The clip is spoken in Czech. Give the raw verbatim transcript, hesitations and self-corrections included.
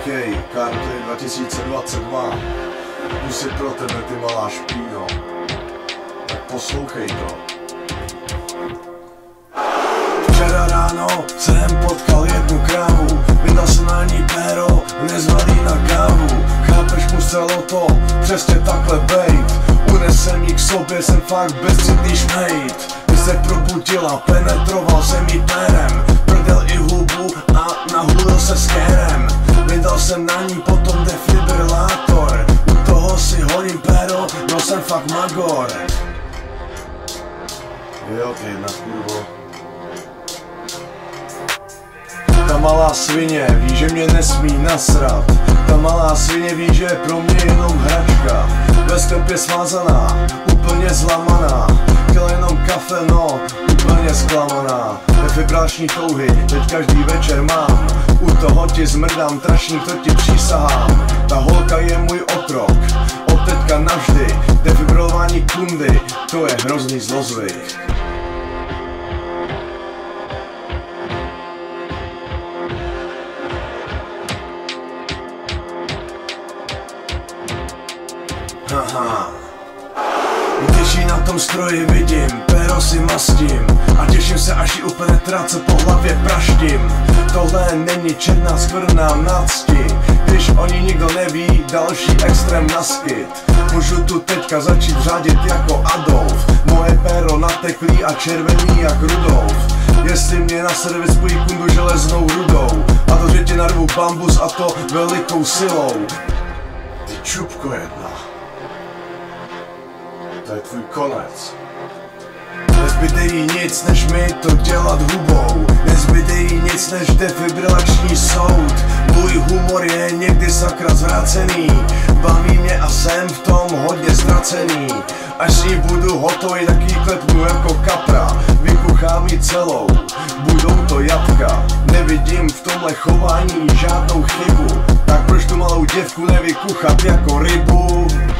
OK, karty dva tisíce dvacet dva. Jdu si pro tebe, ty malá špíno. Tak poslouchej to. Včera ráno jsem potkal jednu krávu, vydal jsem na ní péro, nezvalý na kávu. Chápeš, muselo to přesně takhle bejt. Unesem jí k sobě, jsem fakt bezcitný šmejt. Když se probudila, penetroval jsem jí pérem, prdel i hubu a nahulil se s kérem. Vydal jsem na ní potom defibrilátor, u toho si holím péro, no jsem fakt magor. Jo, ty jedna kurvo. Ta malá svině ví, že mě nesmí nasrat. Ta malá svině ví, že je pro mě jenom hračka. Bez tempě svázaná, úplně zlamaná. Chtěl jenom kafe, no, úplně zklamaná. Defibrilační touhy, teď každý večer mám. U toho ti zmrdám, trašník, to ti přísahám. Ta holka je můj otrok, od teďka navždy. Defibrilování kundy, to je hrozný zlozvyk. Haha. Když ji na tom stroji vidím, péro si mastím a těším se, až ji u penetrace po hlavě praštím. Tohle není černá skvrná nadsti, když o ní nikdo neví, další extrém naskyt. Můžu tu teďka začít řádit jako Adolf, moje péro nateklý a červený jak Rudolf. Jestli mě na servis spojí kundu železnou rudou, a to že ti narvu bambus a to velikou silou. Ty čupko jedna. To je tvůj konec. Nezbyde jí nic, než mi to dělat hubou. Nezbyde jí nic, než defibrilační soud. Můj humor je někdy sakra zvrácený. Baví mě a jsem v tom hodně ztracený. Až s ní budu hotový, tak jí klepnu jako kapra. Vykuchám ji celou, budou to jatka. Nevidím v tomhle chování žádnou chybu. Tak proč tu malou děvku nevykuchat jako rybu?